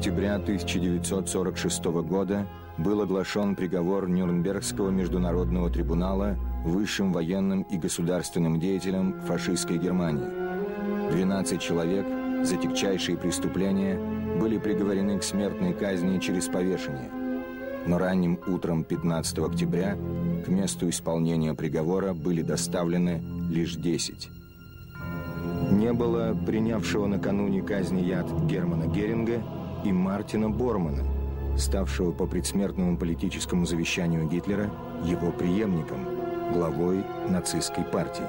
октября 1946 года был оглашен приговор Нюрнбергского международного трибунала высшим военным и государственным деятелям фашистской Германии. 12 человек за тягчайшие преступления были приговорены к смертной казни через повешение. Но ранним утром 15 октября к месту исполнения приговора были доставлены лишь 10. Не было принявшего накануне казни яд Германа Геринга и Мартина Бормана, ставшего по предсмертному политическому завещанию Гитлера его преемником, главой нацистской партии.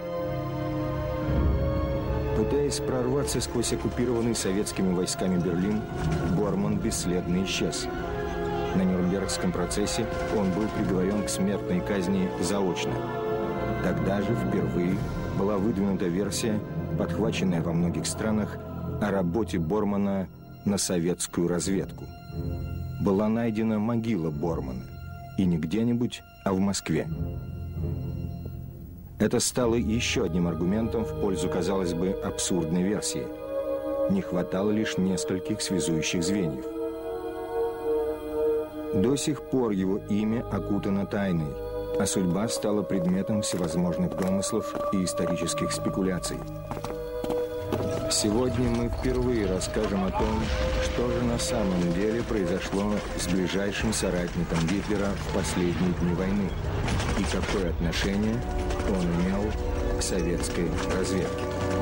Пытаясь прорваться сквозь оккупированный советскими войсками Берлин, Борман бесследно исчез. На Нюрнбергском процессе он был приговорен к смертной казни заочно. Тогда же впервые была выдвинута версия, подхваченная во многих странах, о работе Бормана на советскую разведку. Была найдена могила Бормана, и не где-нибудь, а в Москве. Это стало еще одним аргументом в пользу, казалось бы, абсурдной версии. Не хватало лишь нескольких связующих звеньев. До сих пор его имя окутано тайной, а судьба стала предметом всевозможных домыслов и исторических спекуляций. Сегодня мы впервые расскажем о том, что же на самом деле произошло с ближайшим соратником Гитлера в последние дни войны и какое отношение он имел к советской разведке.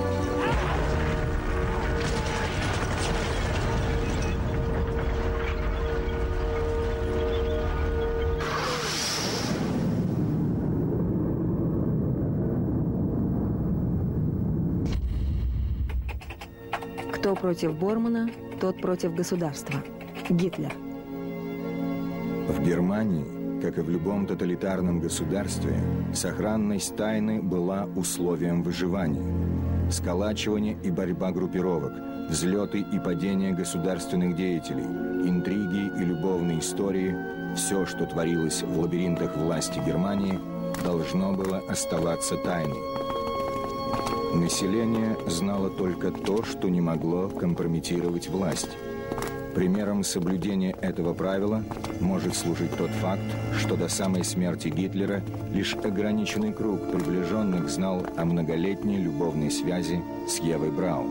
Кто против Бормана, тот против государства. Гитлер. В Германии, как и в любом тоталитарном государстве, сохранность тайны была условием выживания. Сколачивание и борьба группировок, взлеты и падения государственных деятелей, интриги и любовные истории – все, что творилось в лабиринтах власти Германии, должно было оставаться тайной. Население знало только то, что не могло компрометировать власть. Примером соблюдения этого правила может служить тот факт, что до самой смерти Гитлера лишь ограниченный круг приближенных знал о многолетней любовной связи с Евой Браун.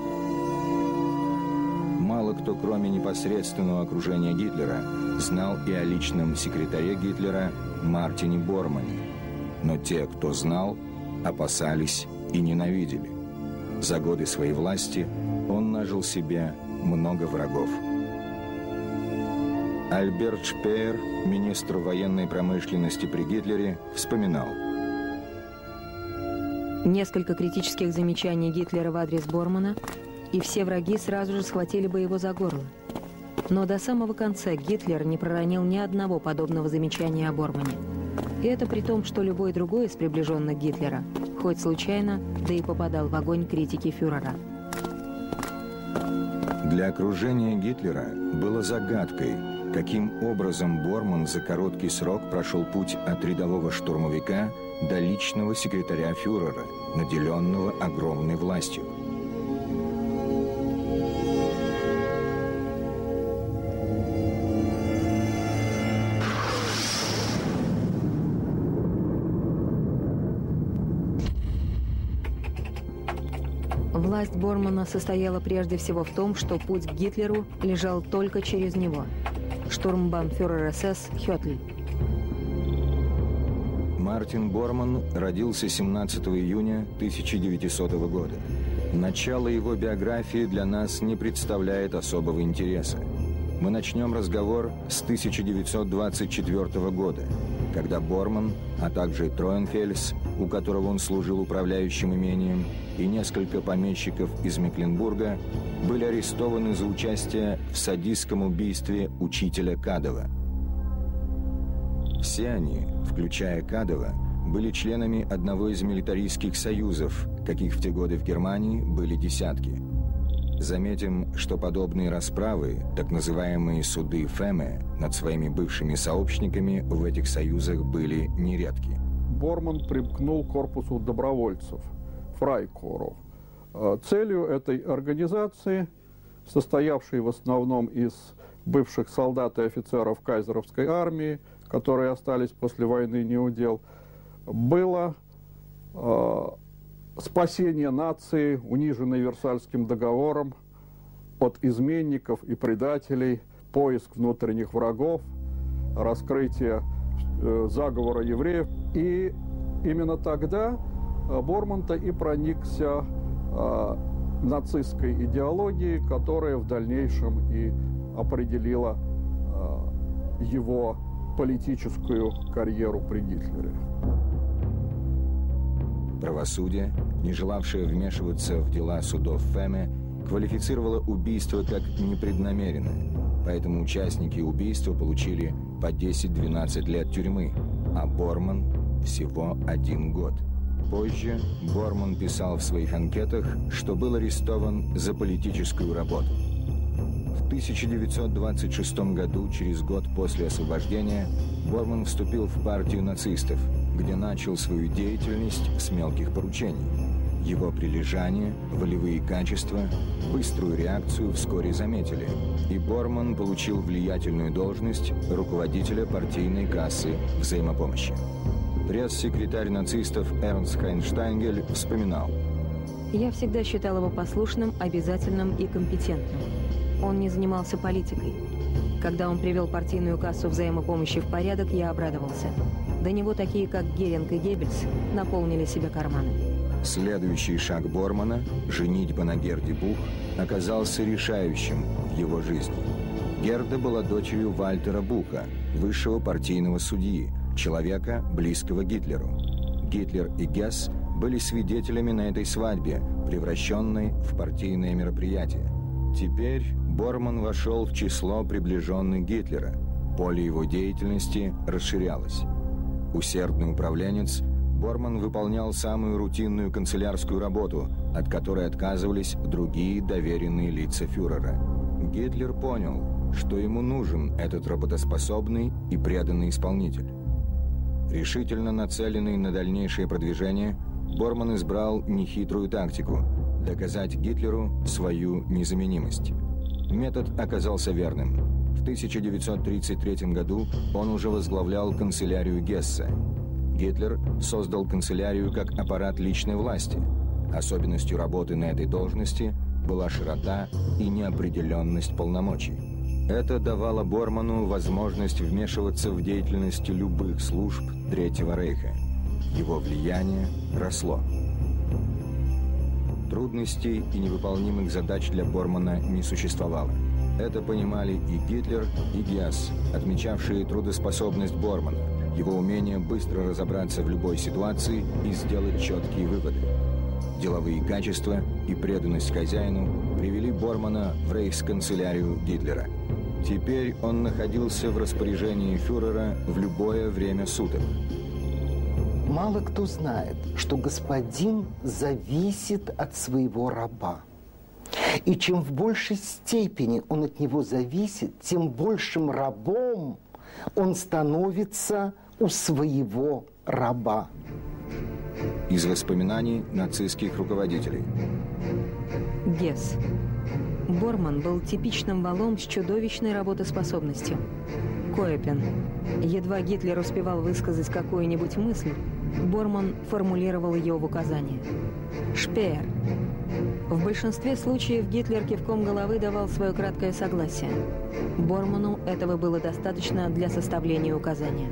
Мало кто, кроме непосредственного окружения Гитлера, знал и о личном секретаре Гитлера Мартине Бормане. Но те, кто знал, опасались и ненавидели. За годы своей власти он нажил себе много врагов. Альберт Шпеер, министр военной промышленности при Гитлере, вспоминал: несколько критических замечаний Гитлера в адрес Бормана, и все враги сразу же схватили бы его за горло. Но до самого конца Гитлер не проронил ни одного подобного замечания о Бормане. И это при том, что любой другой из приближенных Гитлера, хоть случайно, да и попадал в огонь критики фюрера. Для окружения Гитлера было загадкой, каким образом Борман за короткий срок прошел путь от рядового штурмовика до личного секретаря фюрера, наделенного огромной властью. Власть Бормана состояла прежде всего в том, что путь к Гитлеру лежал только через него. Штурмбанфюрер СС Хётль. Мартин Борман родился 17 июня 1900 года. Начало его биографии для нас не представляет особого интереса. Мы начнем разговор с 1924 года, когда Борман, а также Троенфельс, у которого он служил управляющим имением, и несколько помещиков из Мекленбурга были арестованы за участие в садистском убийстве учителя Кадова. Все они, включая Кадова, были членами одного из милитаристских союзов, каких в те годы в Германии были десятки. Заметим, что подобные расправы, так называемые суды Феме, над своими бывшими сообщниками в этих союзах были нередки. Борман примкнул к корпусу добровольцев, Фрайкору. Целью этой организации состоявший в основном из бывших солдат и офицеров кайзеровской армии, которые остались после войны неудел, было спасение нации, униженной Версальским договором, от изменников и предателей, поиск внутренних врагов, раскрытие заговора евреев. И именно тогда Борман-то и проникся нацистской идеологией, которая в дальнейшем и определила его политическую карьеру при Гитлере. Правосудие, не желавшее вмешиваться в дела судов Феме, квалифицировало убийство как непреднамеренное, поэтому участники убийства получили по 10-12 лет тюрьмы, а Борман всего 1 год. Позже Борман писал в своих анкетах, что был арестован за политическую работу. В 1926 году, через год после освобождения, Борман вступил в партию нацистов, где начал свою деятельность с мелких поручений. Его прилежание, волевые качества, быструю реакцию вскоре заметили, и Борман получил влиятельную должность руководителя партийной кассы взаимопомощи. Пресс-секретарь нацистов Эрнст Хайнштайнгель вспоминал: «Я всегда считал его послушным, обязательным и компетентным. Он не занимался политикой. Когда он привел партийную кассу взаимопомощи в порядок, я обрадовался. До него такие, как Геринг и Геббельс, наполнили себе карманы». Следующий шаг Бормана, женитьба на Герде Бух, оказался решающим в его жизни. Герда была дочерью Вальтера Буха, высшего партийного судьи, человека, близкого Гитлеру. Гитлер и Гесс были свидетелями на этой свадьбе, превращенной в партийное мероприятие. Теперь Борман вошел в число приближенных Гитлера. Поле его деятельности расширялось. Усердный управленец, Борман выполнял самую рутинную канцелярскую работу, от которой отказывались другие доверенные лица фюрера. Гитлер понял, что ему нужен этот работоспособный и преданный исполнитель. Решительно нацеленный на дальнейшее продвижение, Борман избрал нехитрую тактику – доказать Гитлеру свою незаменимость. Метод оказался верным. В 1933 году он уже возглавлял канцелярию Гесса. Гитлер создал канцелярию как аппарат личной власти. Особенностью работы на этой должности была широта и неопределенность полномочий. Это давало Борману возможность вмешиваться в деятельность любых служб Третьего Рейха. Его влияние росло. Трудностей и невыполнимых задач для Бормана не существовало. Это понимали и Гитлер, и Гесс, отмечавшие трудоспособность Бормана, его умение быстро разобраться в любой ситуации и сделать четкие выводы. Деловые качества и преданность хозяину привели Бормана в рейхсканцелярию Гитлера. Теперь он находился в распоряжении фюрера в любое время суток. Мало кто знает, что господин зависит от своего раба. И чем в большей степени он от него зависит, тем большим рабом он становится у своего раба. Из воспоминаний нацистских руководителей. Гесс. Борман был типичным валом с чудовищной работоспособностью. Коэпен. Едва Гитлер успевал высказать какую-нибудь мысль, Борман формулировал ее в указание. Шпеер. В большинстве случаев Гитлер кивком головы давал свое краткое согласие. Борману этого было достаточно для составления указания.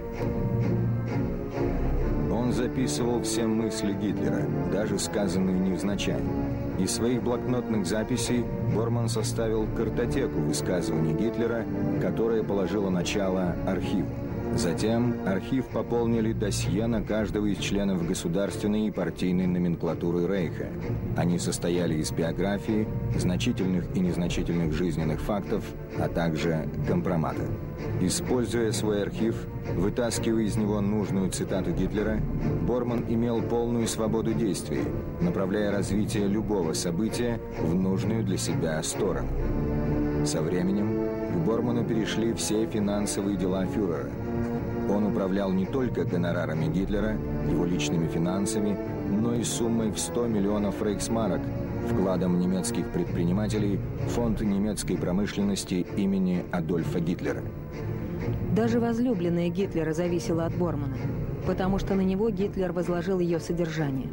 Он записывал все мысли Гитлера, даже сказанные невзначай. Из своих блокнотных записей Борман составил картотеку высказываний Гитлера, которая положила начало архиву. Затем архив пополнили досье на каждого из членов государственной и партийной номенклатуры Рейха. Они состояли из биографии, значительных и незначительных жизненных фактов, а также компромата. Используя свой архив, вытаскивая из него нужную цитату Гитлера, Борман имел полную свободу действий, направляя развитие любого события в нужную для себя сторону. Со временем к Борману перешли все финансовые дела фюрера. Он управлял не только гонорарами Гитлера, его личными финансами, но и суммой в 100 миллионов рейхсмарок, вкладом немецких предпринимателей в фонд немецкой промышленности имени Адольфа Гитлера. Даже возлюбленная Гитлера зависела от Бормана, потому что на него Гитлер возложил ее содержание.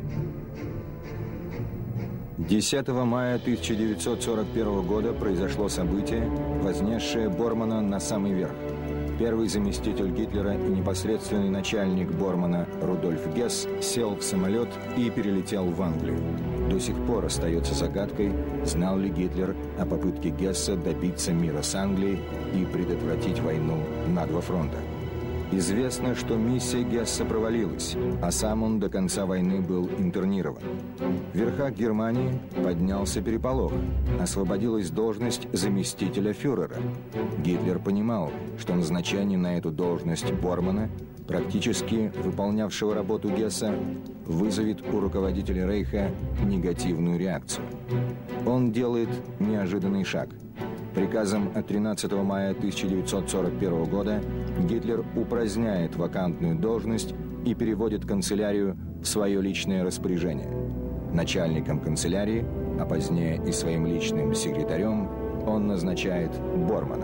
10 мая 1941 года произошло событие, вознесшее Бормана на самый верх. Первый заместитель Гитлера и непосредственный начальник Бормана Рудольф Гесс сел в самолет и перелетел в Англию. До сих пор остается загадкой, знал ли Гитлер о попытке Гесса добиться мира с Англией и предотвратить войну на два фронта. Известно, что миссия Гесса провалилась, а сам он до конца войны был интернирован. В верхах Германии поднялся переполох. Освободилась должность заместителя фюрера. Гитлер понимал, что назначение на эту должность Бормана, практически выполнявшего работу Гесса, вызовет у руководителя Рейха негативную реакцию. Он делает неожиданный шаг. Приказом от 13 мая 1941 года Гитлер упраздняет вакантную должность и переводит канцелярию в свое личное распоряжение. Начальником канцелярии, а позднее и своим личным секретарем, он назначает Бормана.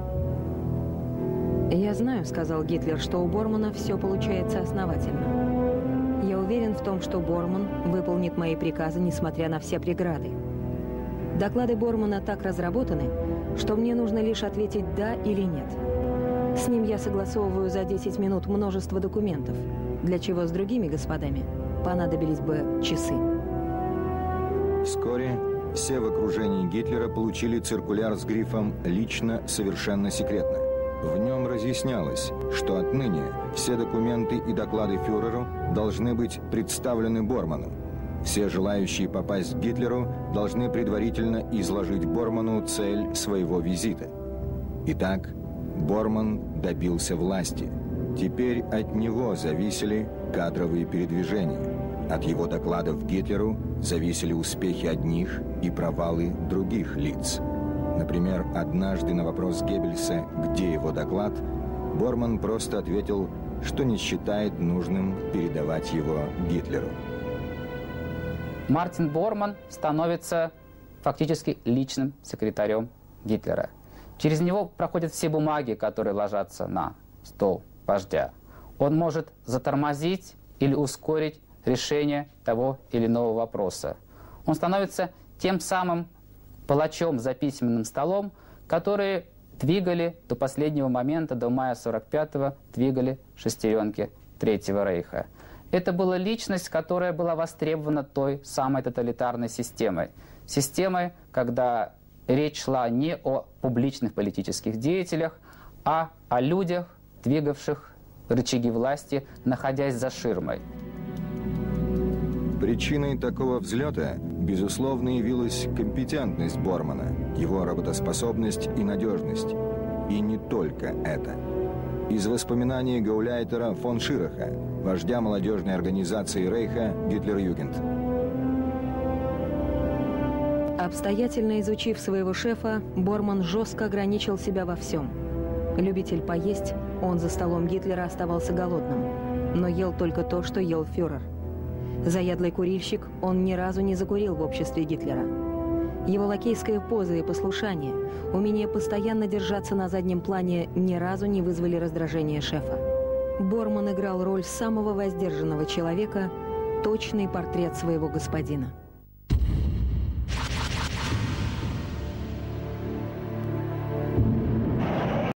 «Я знаю, — сказал Гитлер, — что у Бормана все получается основательно. Я уверен в том, что Борман выполнит мои приказы, несмотря на все преграды. Доклады Бормана так разработаны, что мне нужно лишь ответить «да» или «нет». С ним я согласовываю за 10 минут множество документов, для чего с другими господами понадобились бы часы». Вскоре все в окружении Гитлера получили циркуляр с грифом «Лично, совершенно секретно». В нем разъяснялось, что отныне все документы и доклады фюреру должны быть представлены Борману. Все желающие попасть к Гитлеру должны предварительно изложить Борману цель своего визита. Итак, Борман добился власти. Теперь от него зависели кадровые передвижения. От его докладов Гитлеру зависели успехи одних и провалы других лиц. Например, однажды на вопрос Геббельса, где его доклад, Борман просто ответил, что не считает нужным передавать его Гитлеру. Мартин Борман становится фактически личным секретарем Гитлера. Через него проходят все бумаги, которые ложатся на стол вождя. Он может затормозить или ускорить решение того или иного вопроса. Он становится тем самым палачом за письменным столом, которые двигали до последнего момента, до мая 1945-го, двигали шестеренки Третьего Рейха. Это была личность, которая была востребована той самой тоталитарной системой. Системой, когда речь шла не о публичных политических деятелях, а о людях, двигавших рычаги власти, находясь за ширмой. Причиной такого взлета, безусловно, явилась компетентность Бормана, его работоспособность и надежность. И не только это. Из воспоминаний Гауляйтера фон Шираха, вождя молодежной организации Рейха Гитлер-Югенд. Обстоятельно изучив своего шефа, Борман жестко ограничил себя во всем. Любитель поесть, он за столом Гитлера оставался голодным, но ел только то, что ел фюрер. Заядлый курильщик, он ни разу не закурил в обществе Гитлера. Его лакейская поза и послушание, умение постоянно держаться на заднем плане ни разу не вызвали раздражения шефа. Борман играл роль самого воздержанного человека, точный портрет своего господина.